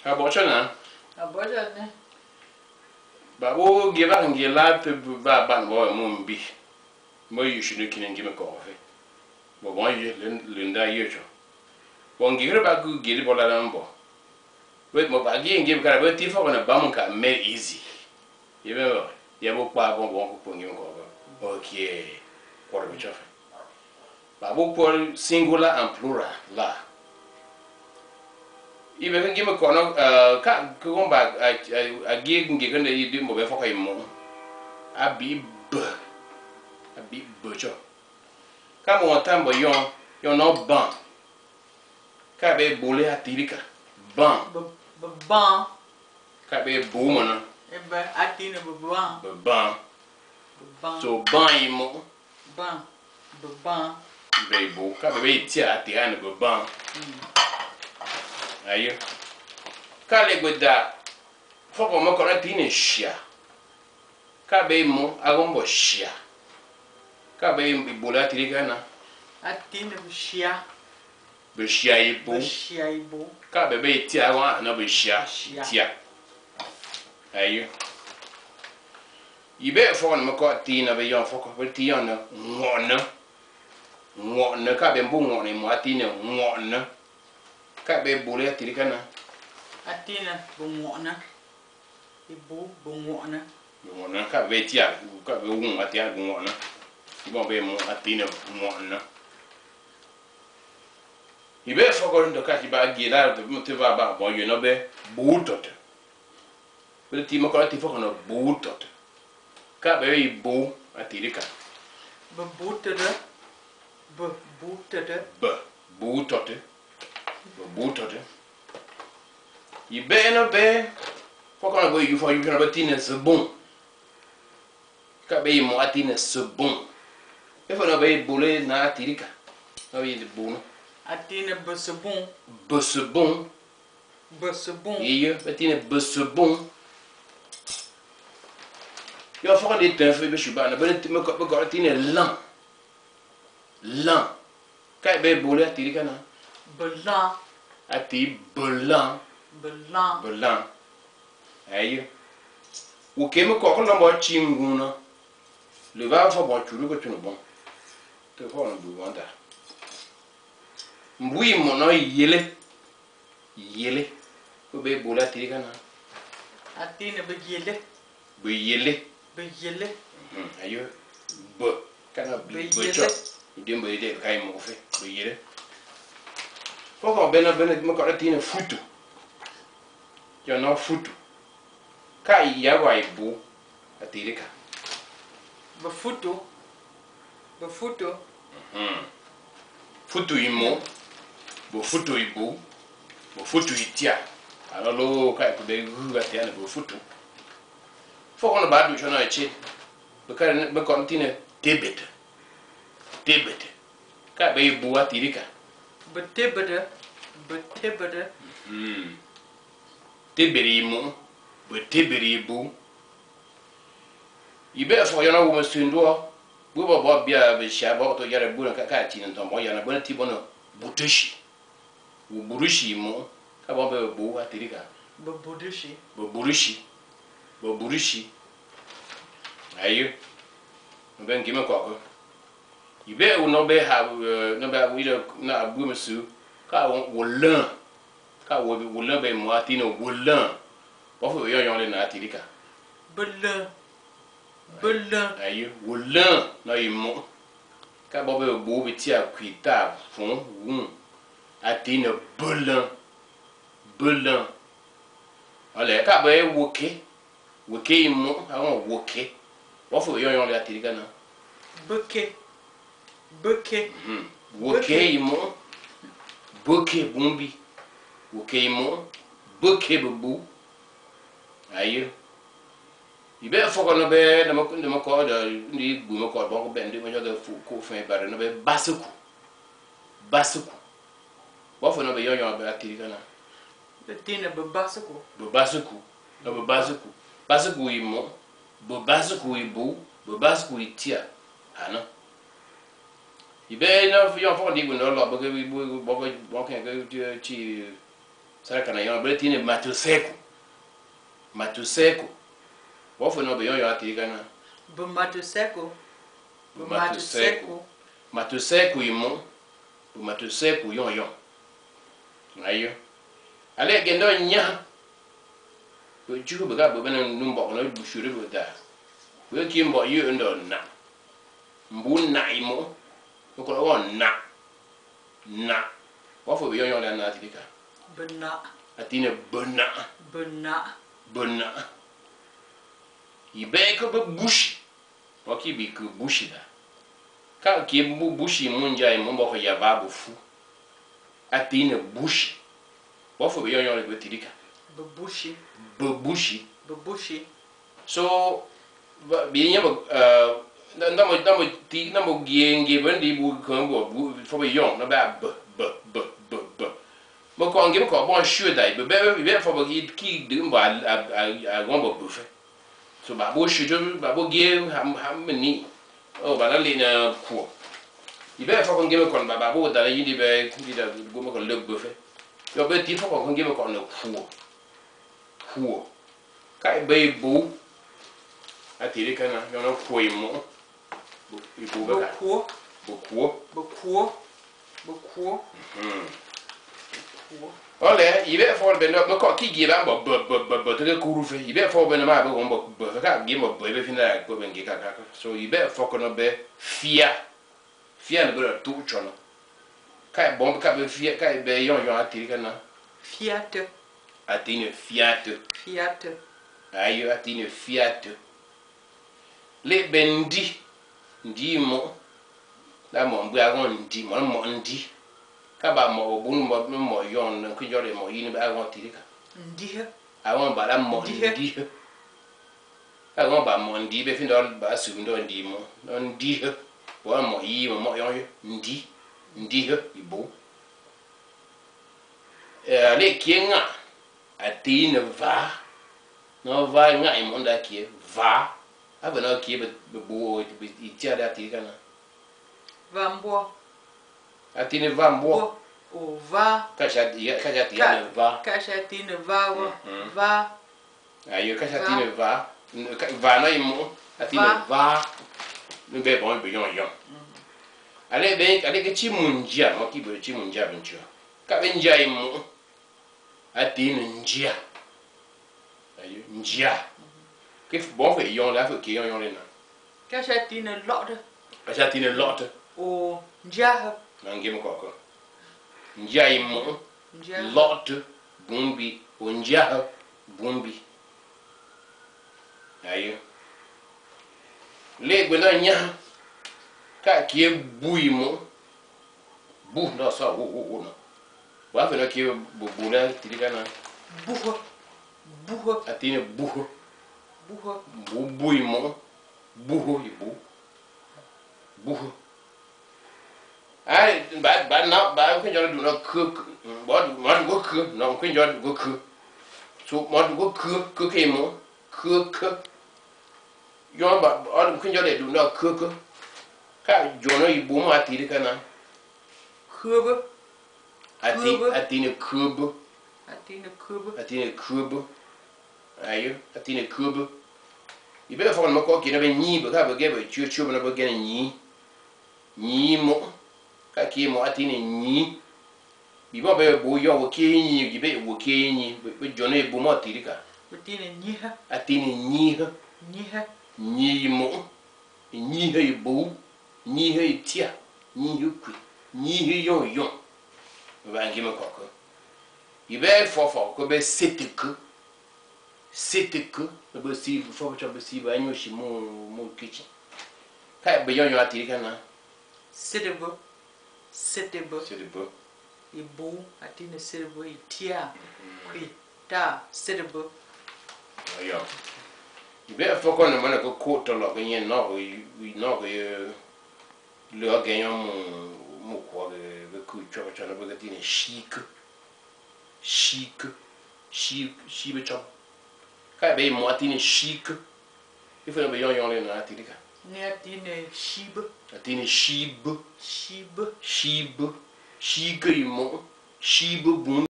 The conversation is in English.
Abochana. Abochana. Babo give and give life to ban boy mumbi. Mo you should give me coffee. But one year Linda Yucho. One give back good give it all. Wait, my baggy and give a bit for a bum can make easy. You know, you have a pop on one put you over. Okay, quarter of a chuff. Babu call singular and plural, la. Even can give a corner, can't go back. I gig and given the you do more for him more. I be butcher. Come on, time, but you're not bum. Can't be bully at Tirica. Bum. Bum. Can't be a boomer. I think of a Bum. So bum you more. Bum. Very boo. Can't be tear at the end of a bum. Are you? Can't live with that. For a mocoratin share. Can't be more. I won't share. Can't be bulletigana. I think of share. Be share boo. Can't be tear one, no be share. Tear. Are you? You better phone McCarthy of a young folk with tea on one cabin boom on him, Martina, one cabin bullet tiricana. I think of one. A boo, boom, one. One cabin, who got the wound at the other one. You won't be more at dinner, one. You better forget to catch back, get out of the motive about boy, you know, be booted. But the team of quality for a booted. Very boo at Tirica. But booted. You better not bear. For can go you for you can have a tin as a boom. Can't be more tin as a boom. If I obey bullet, not Tirica. No, you the boom. I think a bussabon. Bussabon. Yeah, but in a bussabon. You're for the turn for Bishop, but it make up a garden a lump. Can't be bullet, Tiricana. Belan. At the Belan. Aye. Who came a cockle about Chinguna. Live out for what you look at the bone. The horn do wonder. We mono yele. Who be bullet, Tiricana. I think of a yele. Be yele. Are you? But cannot be butcher. You didn't be there, kind of it. Be yele. For Bennett Macaratina futu. You're not futu. Kai Yawai boo at Tirica. Bafuto. Futu imo. Bufutu ibu. Bufutu itia. I don't know, Kai could be good at the end of Bufutu. For on about which I cheat. Because the continue debit. Can't be boo at Tirica. But Tibber. Tibberimo, but Tibberibu. You better for your woman soon do. We were Bob Bia, the Shabot to Yarabuna Kakatin and Tomoya, and Bonatibono, Butushi. Burushi mo, Kababa Boo at Tirica. But Burushi. Are you? Then give me a cocker. You better not be have no bad widow, not a woman sue. Car will learn. Car will learn by Martino will learn. What for your young Atirica? Belan. Are you will learn? No, you more. Car Bobby will go with your quita from womb. Atina Bullen. Ole, car by Wookie. Wookie more. I won't Wookie. What for your young Atirica now? Bouquet. Wookie more. Bouquet Boombi. Wookie more. Bouquet Boo. Are you? You better forget no bed, the Maccord, the Bumacor, Bongo Bend, the other food, for better, no bed, Basuku. What for no be young about Tiricana? The dinner, but Basuku. Basuku, you more. Basuku, you boo. Basuku, you tear. I know. You better know for your phone, you will know, because we walk and go to Sara kana yon be tine matuseku. Matuseku. Wo fo no be yon ati kana. Bu matuseku. Bu Matuseku. Matuseku imo. Bu matuseku yon. Ayo. Ale gendo nya. Bu ju be ga be na numbo no bu shuru be da. We kimbo yu ndo na. Mbu na imo. Ko won na. Na. Wo fo be yon la na ati ka. Bena. Atine bena. Bena. Ibe ko be bushi. Waki bi ku bushi da. Ka ki bu bushi munja imo bo ko ya babu fu. Atine bushi. Wo fo be yon le be tidika. Bebushi. Bebushi. So bi nya ndamo gienge bendi bu ko bo fo be yon na ba mo ko ngem ko bon sure dai be fo bo ki de mba a gombo bufe. So ba bo sure ba bo ge ham ni o ba na le na ko ibe fo ko ngem ko ba bo da yi di be da go mo ko le bufe. Yo be ti fo ko ngem ko na kuo kai be bu atire kana yo no ko imo bu ba kuo ole ibe fo be no ko ki gi ba bo to ko rufe ibe fo be no ma be bo ka gi mo bo ibe fina ko be ngi ka so ibe fo ko no be fia no be to chono kai bomb ka be fia kai be yon atire kana Fiat. Atine fiat. Ayo atine fiat. Le bendi ndi mo da mo mbu agon ndi mo ndi ka ba mo ogun mo yon ko jore mo yin ba agon tirika Ndi awon ba la mo ndi awon ba mo ndi be fin do ba su ndo ndi mo ndi wa mo yi mo yon ndi ibo le kienga atine va no va nga imonda kie va aba na kie be bo itia da tirika na Vambo. atine vambo O va. Kajatine va. Kajatine va. Va. Ayo kajatine va. Va no imo. Atine va. No be bon be yon. Ale ke chimunjia, mo ki be chimunjia bencho. Ka benjia imo. Atine njia. Ayo njia. Ke bon fe yon la fe ki yon le na. Kajatine lot. Kajatine lot. O njia. Ngem ko. Njia imo. Lot bumbi onja bumbi ayo le gwena nya ka kie buimo bu no so wo no wa fe no kie bubula tirikana buho atine buho buimo buho ibu buho ai ba na ba ko jore du no cook mo go cook no ko jore go cook so mo go cook ke mo cook yo ba ko jore du no cook ka jono ibu mo atiri kana Kube. atine kube ayo atine kube ibe fo mo ko ki na be nyi be ka be ge be chu na be ge nyi mo ka ki mo atine nyi bi bo be bo yo wo ke nyi gi be wo ke nyi be jone bu mo tirika atine nyi mo nyi he bu nyi he tia nyi yukwi nyi he yon ba ngi mo ko ibe fo ko be seteke be si fo be si ba nyo shi mo kitchen ka be yon atirika na Sedebo. Ibu atine sedebo itia. Kuita sedebo. Ayo. Ibe foko no mana ko to lo yen no we no le ganyo mo ko be ku cho na be atine chic be cho. Ka be mo atine chic. Ife no be yon le na atirika. Ni atine shib. Atine shib imo shib bun